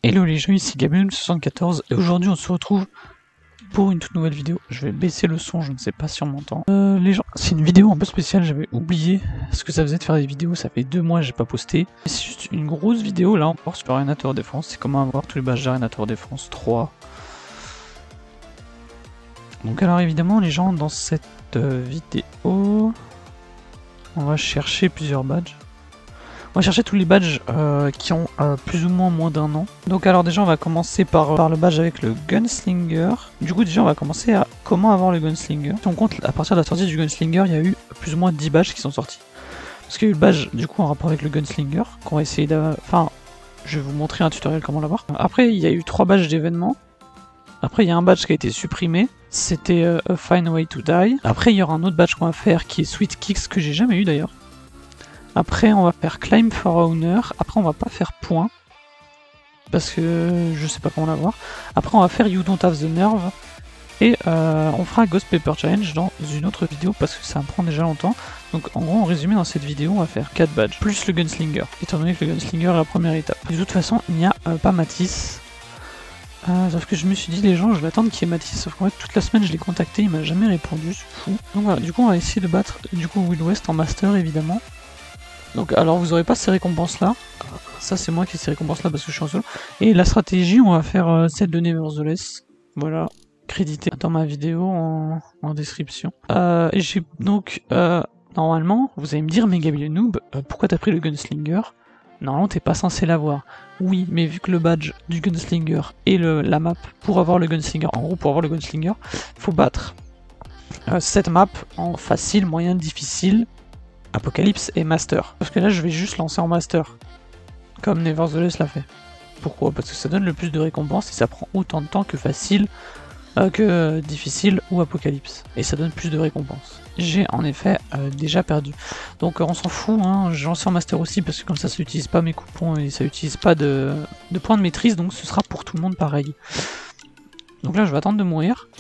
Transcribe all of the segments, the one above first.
Hello les gens, ici Gabriel74 et aujourd'hui on se retrouve pour une toute nouvelle vidéo. Je vais baisser le son, je ne sais pas si on m'entend. Les gens, c'est une vidéo un peu spéciale, j'avais oublié ce que ça faisait de faire des vidéos, ça fait 2 mois que j'ai pas posté. C'est juste une grosse vidéo là encore sur Arena Tower Defense, c'est comment avoir tous les badges d'Arena Tower Defense 3. Donc alors évidemment les gens, dans cette vidéo, on va chercher plusieurs badges. On va chercher tous les badges qui ont plus ou moins d'un an. Donc alors déjà on va commencer par le badge avec le Gunslinger. Du coup déjà on va commencer à comment avoir le Gunslinger. Si on compte à partir de la sortie du Gunslinger, il y a eu plus ou moins 10 badges qui sont sortis. Parce qu'il y a eu le badge du coup en rapport avec le Gunslinger, qu'on va essayer d'avoir... Enfin, je vais vous montrer un tutoriel comment l'avoir. Après il y a eu 3 badges d'événements. Après il y a un badge qui a été supprimé, c'était A Fine Way to Die. Après il y aura un autre badge qu'on va faire qui est Sweet Kicks, que j'ai jamais eu d'ailleurs. Après on va faire Climb for Honor, après on va pas faire point, parce que je sais pas comment l'avoir. Après on va faire You Don't Have the Nerve, et on fera Ghost Paper Challenge dans une autre vidéo, parce que ça me prend déjà longtemps. Donc en gros en résumé dans cette vidéo on va faire 4 badges, plus le Gunslinger, étant donné que le Gunslinger est la première étape. De toute façon il n'y a pas Matisse, sauf que je me suis dit les gens je vais attendre qu'il y ait Matisse, sauf qu'en fait toute la semaine je l'ai contacté, il m'a jamais répondu, c'est fou. Donc voilà, du coup on va essayer de battre du coup Will West en Master évidemment. Donc alors vous aurez pas ces récompenses là, ça c'est moi qui ai ces récompenses là parce que je suis en solo. Et la stratégie on va faire celle de Nevertheless, voilà, crédité dans ma vidéo en description. Et j'ai donc, normalement vous allez me dire mais Gabriel Noob, pourquoi t'as pris le Gunslinger? Normalement t'es pas censé l'avoir. Oui, mais vu que le badge du Gunslinger et la map pour avoir le Gunslinger, en gros pour avoir le Gunslinger, faut battre cette map en facile, moyen, difficile, Apocalypse et Master. Parce que là je vais juste lancer en Master, comme Nevertheless l'a fait. Pourquoi? Parce que ça donne le plus de récompenses et ça prend autant de temps que facile, que difficile ou Apocalypse. Et ça donne plus de récompenses. J'ai en effet déjà perdu. Donc on s'en fout, hein. J'ai lancé en Master aussi parce que comme ça n'utilise pas mes coupons et ça n'utilise pas de points de maîtrise, donc ce sera pour tout le monde pareil. Donc là je vais attendre de mourir.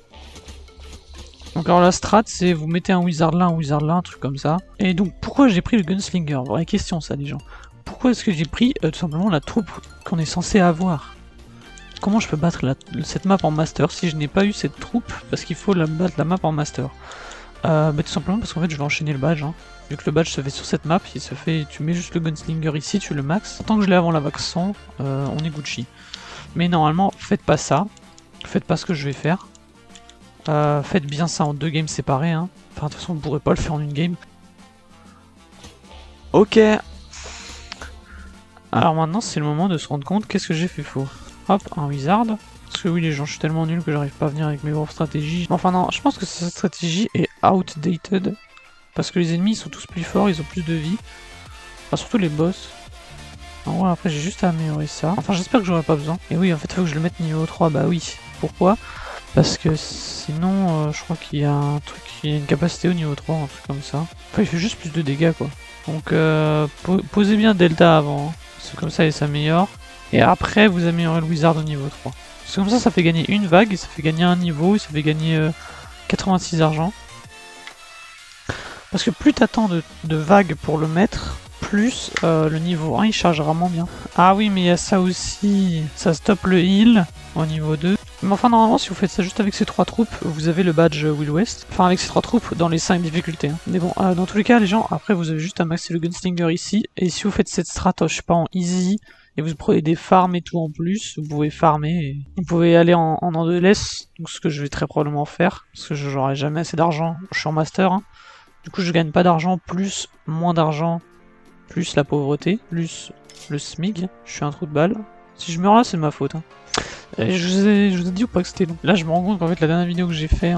Donc alors la strat c'est vous mettez un wizard là, un truc comme ça. Et donc pourquoi j'ai pris le Gunslinger? Vraie question ça les gens. Pourquoi est-ce que j'ai pris tout simplement la troupe qu'on est censé avoir? Comment je peux battre cette map en master si je n'ai pas eu cette troupe? Parce qu'il faut battre la map en master. Bah tout simplement parce qu'en fait je vais enchaîner le badge. Hein. Vu que le badge se fait sur cette map, il se fait, tu mets juste le Gunslinger ici, tu le max. Tant que je l'ai avant la vax 100, on est Gucci. Mais normalement faites pas ça. Faites pas ce que je vais faire. Faites bien ça en 2 games séparés, hein. Enfin de toute façon vous pourrez pas le faire en une game. Ok. Alors maintenant c'est le moment de se rendre compte qu'est-ce que j'ai fait faux. Hop, un wizard. Parce que oui les gens je suis tellement nul que j'arrive pas à venir avec mes propres stratégies. Enfin non, je pense que cette stratégie est outdated. Parce que les ennemis ils sont tous plus forts, ils ont plus de vie. Enfin surtout les boss. En gros après j'ai juste à améliorer ça. Enfin j'espère que j'aurai pas besoin. Et oui en fait il faut que je le mette niveau 3, bah oui. Pourquoi? Parce que sinon, je crois qu'il y a un truc, il y a une capacité au niveau 3, un truc comme ça. Enfin, il fait juste plus de dégâts, quoi. Donc, posez bien Delta avant, hein. C'est comme ça, il s'améliore. Et après, vous améliorez le Wizard au niveau 3. C'est comme ça fait gagner une vague, et ça fait gagner un niveau, et ça fait gagner 86 argent. Parce que plus t'attends de vagues pour le mettre, plus le niveau 1 il charge vraiment bien. Ah oui, mais il y a ça aussi, ça stoppe le heal au niveau 2. Mais enfin normalement si vous faites ça juste avec ces 3 troupes, vous avez le badge Will West. Enfin avec ces 3 troupes dans les 5 difficultés. Hein. Mais bon, dans tous les cas les gens, après vous avez juste à maxer le Gunslinger ici. Et si vous faites cette strat, je sais pas, en easy, et vous prenez des farms et tout en plus, vous pouvez farmer. Et vous pouvez aller en endless, donc ce que je vais très probablement faire. Parce que j'aurai jamais assez d'argent, je suis en master. Hein. Du coup je gagne pas d'argent, plus moins d'argent, plus la pauvreté, plus le SMIG. Je suis un trou de balle. Si je meurs là c'est de ma faute. Hein. Et je vous ai dit ou pas que c'était long. Là je me rends compte qu'en fait la dernière vidéo que j'ai fait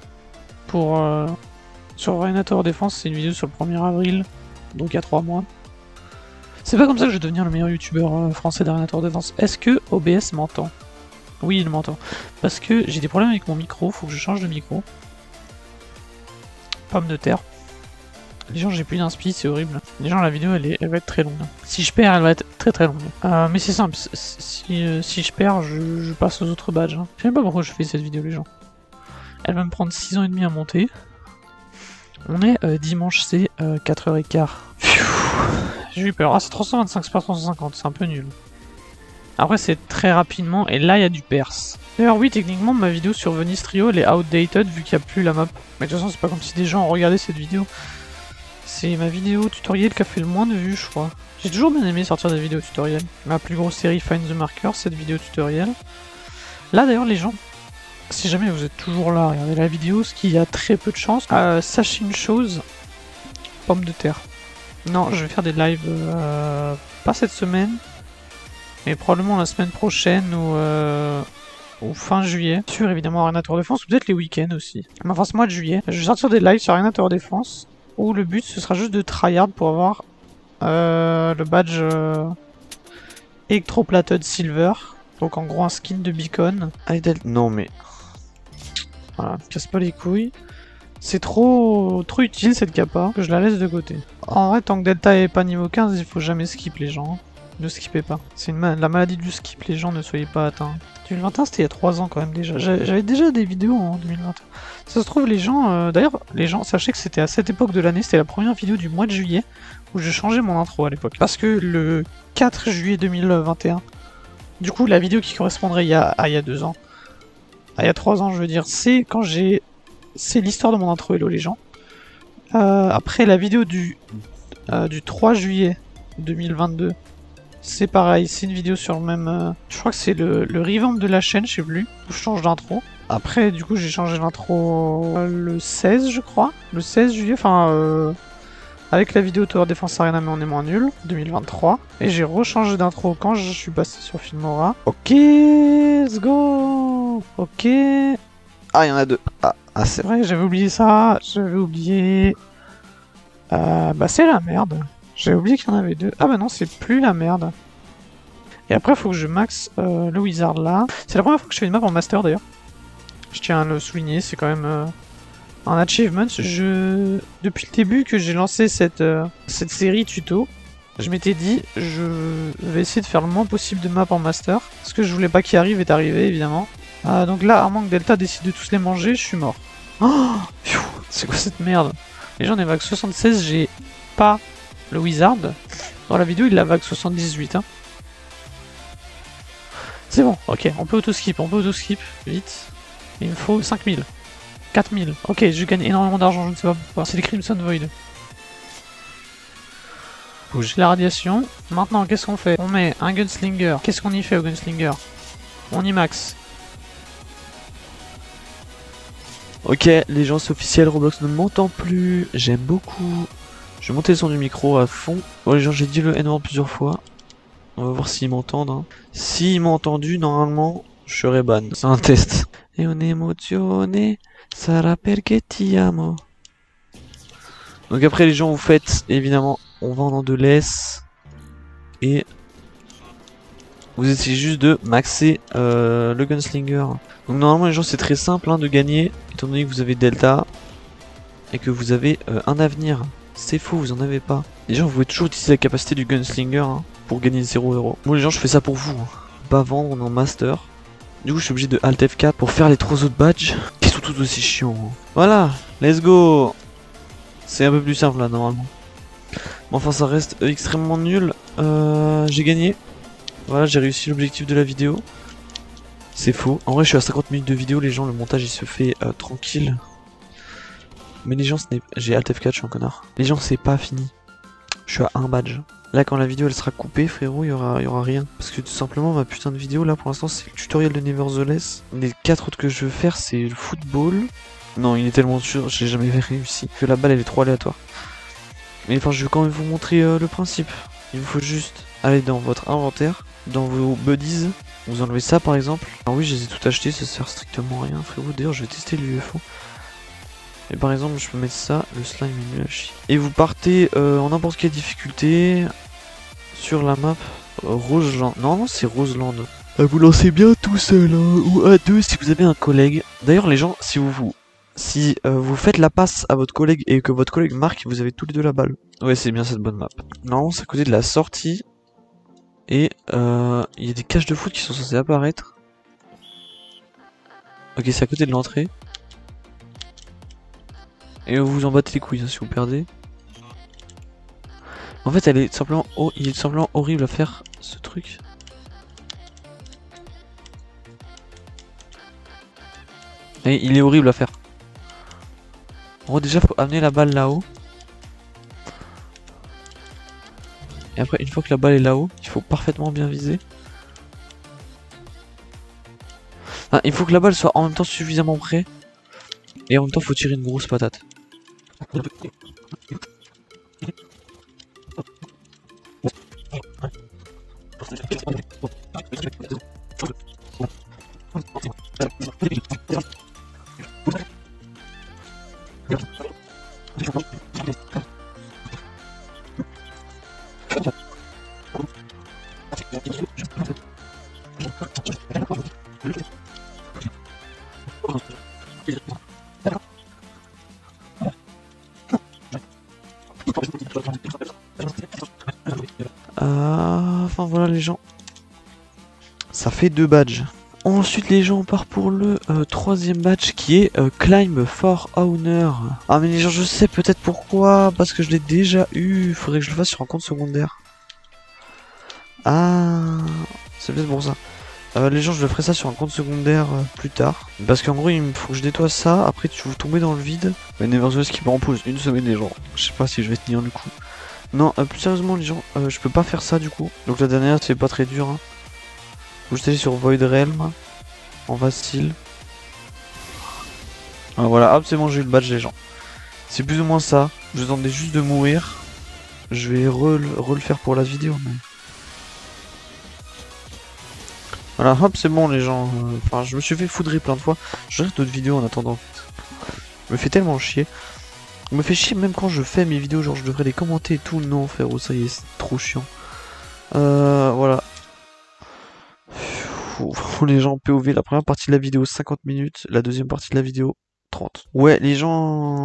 sur Arena Tower Defense, c'est une vidéo sur le 1er avril, donc il y a 3 mois. C'est pas comme ça que je vais devenir le meilleur youtubeur français d'Arena Tower Defense. Est-ce que OBS m'entend? Oui il m'entend. Parce que j'ai des problèmes avec mon micro, faut que je change de micro. Pomme de terre. Les gens j'ai plus d'inspi, c'est horrible. Les gens la vidéo elle va être très longue. Si je perds elle va être très longue. Mais c'est simple, si je perds je passe aux autres badges. Hein. Je sais même pas pourquoi je fais cette vidéo les gens. Elle va me prendre 6 ans et demi à monter. On est dimanche, c'est 4h15. J'ai eu peur. Ah c'est 325, c'est pas 350, c'est un peu nul. Après c'est très rapidement et là il y a du perse. D'ailleurs oui, techniquement ma vidéo sur Venice Trio elle est outdated vu qu'il n'y a plus la map. Mais de toute façon c'est pas comme si des gens ont regardé cette vidéo. C'est ma vidéo tutoriel qui a fait le moins de vues je crois. J'ai toujours bien aimé sortir des vidéos tutoriels. Ma plus grosse série Find the Marker, cette vidéo tutoriel. Là d'ailleurs les gens, si jamais vous êtes toujours là, regardez la vidéo, ce qui a très peu de chance, sachez une chose, pomme de terre. Non, je vais faire des lives, pas cette semaine, mais probablement la semaine prochaine ou fin juillet. Sur évidemment Arena Tour Défense, ou peut-être les week-ends aussi. Mais enfin ce mois de juillet, je vais sortir des lives sur Arena Tour Défense, où le but ce sera juste de tryhard pour avoir le badge Electroplated Silver. Donc en gros un skin de beacon. Non mais... Voilà, casse pas les couilles. C'est trop utile cette capa que je la laisse de côté. En vrai, tant que Delta est pas niveau 15, il faut jamais skip les gens. Ne skippez pas. C'est la maladie du skip, les gens ne soyez pas atteints. 2021 c'était il y a 3 ans quand même déjà. J'avais déjà des vidéos en 2021. Ça se trouve les gens... D'ailleurs, les gens, sachez que c'était à cette époque de l'année, c'était la première vidéo du mois de juillet où je changeais mon intro à l'époque. Parce que le 4 juillet 2021, du coup la vidéo qui correspondrait il y a 2 ans, il y a 3 ans je veux dire, c'est quand j'ai... C'est l'histoire de mon intro, hello les gens. Après la vidéo du 3 juillet 2022, c'est pareil, c'est une vidéo sur le même... je crois que c'est le revamp de la chaîne, je sais plus, où je change d'intro. Après du coup j'ai changé l'intro le 16 je crois, le 16 juillet, enfin... avec la vidéo Tower Defense Arena mais on est moins nul, 2023. Et j'ai rechangé d'intro quand je suis passé sur Filmora. Ok, let's go. Ok. Ah, il y en a 2. Ah c'est vrai, j'avais oublié ça. J'avais oublié... bah c'est la merde. J'avais oublié qu'il y en avait 2. Ah bah non, c'est plus la merde. Et après, il faut que je max le wizard là. C'est la première fois que je fais une map en master d'ailleurs. Je tiens à le souligner, c'est quand même... un achievement. Depuis le début que j'ai lancé cette série tuto, je m'étais dit je vais essayer de faire le moins possible de maps en master. Ce que je voulais pas qu'il arrive est arrivé évidemment. Donc là, à moins que Delta décide de tous les manger, je suis mort. Oh, c'est quoi cette merde? Les gens des vagues 76, j'ai pas le wizard. Dans la vidéo, il la vague 78. Hein. C'est bon, ok, on peut auto-skip, vite. Il me faut 5000. 4000. Ok, je gagne énormément d'argent, je ne sais pas pourquoi. C'est les Crimson Void. Bouge la radiation. Maintenant, qu'est-ce qu'on fait? On met un Gunslinger. Qu'est-ce qu'on y fait au Gunslinger? On y max. Ok, les gens, c'est officiel, Roblox ne m'entend plus. J'aime beaucoup. Je vais monter le son du micro à fond. Bon, les gens, j'ai dit le N-word plusieurs fois. On va voir s'ils m'entendent. Hein. S'ils m'ont entendu, normalement, je serai ban. C'est un test. Et on est émotionné. Sarà perché ti amo. Donc après les gens vous faites évidemment on va en Andelès et vous essayez juste de maxer le Gunslinger. Donc normalement les gens c'est très simple hein, de gagner étant donné que vous avez Delta et que vous avez un avenir. C'est faux, vous en avez pas. Les gens vous pouvez toujours utiliser la capacité du Gunslinger hein, pour gagner 0€. Moi les gens je fais ça pour vous. Hein. Pas vendre, on est en master. Du coup je suis obligé de Alt F4 pour faire les 3 autres badges qui sont tous aussi chiants. Hein. Voilà, let's go. C'est un peu plus simple là normalement. Bon, enfin ça reste extrêmement nul. J'ai gagné. Voilà, j'ai réussi l'objectif de la vidéo. C'est faux. En vrai je suis à 50 minutes de vidéo, les gens le montage il se fait tranquille. Mais les gens ce n'est... J'ai Alt F4, je suis un connard. Les gens c'est pas fini. Je suis à un badge. Là quand la vidéo elle sera coupée frérot, il y aura rien. Parce que tout simplement ma putain de vidéo là pour l'instant c'est le tutoriel de Nevertheless. Les 4 autres que je veux faire c'est le football. Non il est tellement sûr, j'ai jamais réussi. Que la balle elle est trop aléatoire. Mais enfin je vais quand même vous montrer le principe. Il vous faut juste aller dans votre inventaire, dans vos buddies. Vous enlevez ça par exemple. Alors oui je les ai tout achetés, ça sert strictement à rien frérot. D'ailleurs je vais tester l'UFO. Et par exemple je peux mettre ça, le slime est nul à chier. Et vous partez en n'importe quelle difficulté sur la map Roseland. Non c'est Roseland. Vous lancez bien tout seul hein, ou à deux si vous avez un collègue. D'ailleurs les gens si vous faites la passe à votre collègue et que votre collègue marque, vous avez tous les deux la balle. Ouais c'est bien cette bonne map. Normalement c'est à côté de la sortie. Et il y a des cages de foot qui sont censées apparaître. Ok c'est à côté de l'entrée. Et vous vous en battez les couilles hein, si vous perdez. En fait elle est simplement il est simplement horrible à faire ce truc. Et il est horrible à faire. En gros, déjà, faut amener la balle là-haut. Et après, une fois que la balle est là-haut, il faut parfaitement bien viser. Enfin, il faut que la balle soit en même temps suffisamment près. Et en même temps, faut tirer une grosse patate. Enfin voilà les gens. Ça fait 2 badges. Ensuite les gens on part pour le troisième badge qui est Climb for Honor. Ah mais les gens je sais peut-être pourquoi, parce que je l'ai déjà eu, faudrait que je le fasse sur un compte secondaire. Ah, c'est peut-être pour ça. Les gens je le ferai ça sur un compte secondaire plus tard. Parce qu'en gros il me faut que je nettoie ça, après tu vas tomber dans le vide. Mais Nevertheless qui me repose une semaine les gens. Je sais pas si je vais tenir du coup. Non, plus sérieusement les gens, je peux pas faire ça du coup. Donc la dernière c'est pas très dur. Hein. Faut juste aller sur Void Realm. En facile. Ah, voilà, hop c'est bon j'ai eu le badge les gens. C'est plus ou moins ça. Je attendais juste de mourir. Je vais re le faire pour la vidéo. Mais... Voilà, hop c'est bon les gens. Enfin je me suis fait foudrer plein de fois. Je regarde d'autres vidéos en attendant. Je me fais tellement chier. Je me fait chier même quand je fais mes vidéos, genre je devrais les commenter et tout. Non frérot, ça y est, c'est trop chiant. Voilà. Les gens POV, la première partie de la vidéo 50 minutes, la deuxième partie de la vidéo 30. Ouais, les gens.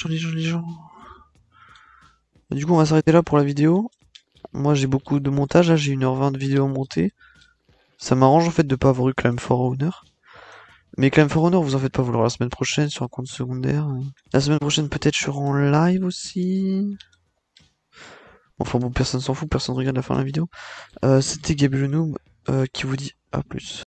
Du coup, on va s'arrêter là pour la vidéo. Moi, j'ai beaucoup de montage, là, j'ai 1h20 de vidéo montée. Ça m'arrange en fait de pas avoir eu Climb for Honor. Mais Climb for Honor, vous en faites pas, vous l'aurez la semaine prochaine sur un compte secondaire. La semaine prochaine, peut-être, je serai en live aussi. Enfin bon, personne s'en fout, personne regarde la fin de la vidéo. C'était Gabriel Noob qui vous dit à plus.